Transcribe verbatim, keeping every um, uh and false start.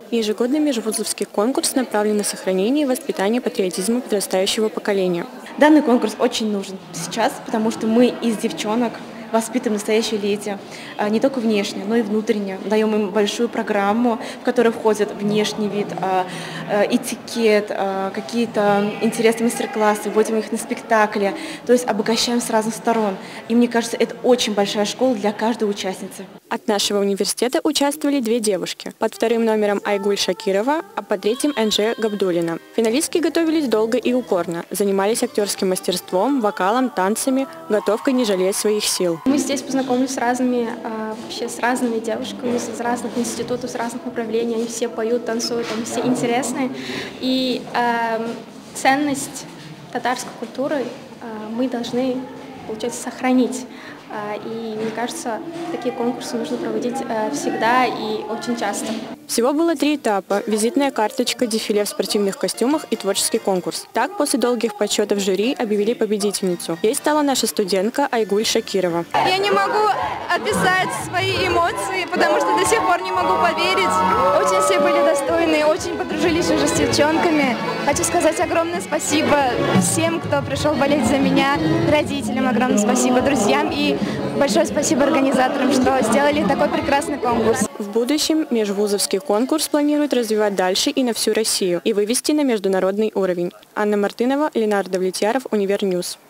Ежегодный межвузовский конкурс направлен на сохранение и воспитание патриотизма подрастающего поколения. Данный конкурс очень нужен сейчас, потому что мы из девчонок воспитываем настоящие леди, не только внешне, но и внутренне. Даем им большую программу, в которой входит внешний вид, этикет, какие-то интересные мастер-классы, вводим их на спектакли, то есть обогащаем с разных сторон. И мне кажется, это очень большая школа для каждой участницы. От нашего университета участвовали две девушки. Под вторым номером Айгуль Шакирова, а под третьим Энже Габдулина. Финалистки готовились долго и упорно, занимались актерским мастерством, вокалом, танцами, готовкой не жалеть своих сил. Мы здесь познакомились с разными, вообще с разными девушками, из разных институтов, с разных направлений. Они все поют, танцуют, они все интересные. И э, ценность татарской культуры э, мы должны, получается, сохранить. И мне кажется, такие конкурсы нужно проводить всегда и очень часто. Всего было три этапа – визитная карточка, дефиле в спортивных костюмах и творческий конкурс. Так, после долгих подсчетов жюри объявили победительницу. Ей стала наша студентка Айгуль Шакирова. Я не могу описать свои эмоции, потому что до сих пор не могу поверить. Очень все были достойны, очень подружились уже с девчонками. Хочу сказать огромное спасибо всем, кто пришел болеть за меня, родителям огромное спасибо, друзьям и большое спасибо организаторам, что сделали такой прекрасный конкурс. В будущем межвузовский конкурс планирует развивать дальше и на всю Россию и вывести на международный уровень. Анна Мартынова, Ленардо Влетьяров, Универньюз.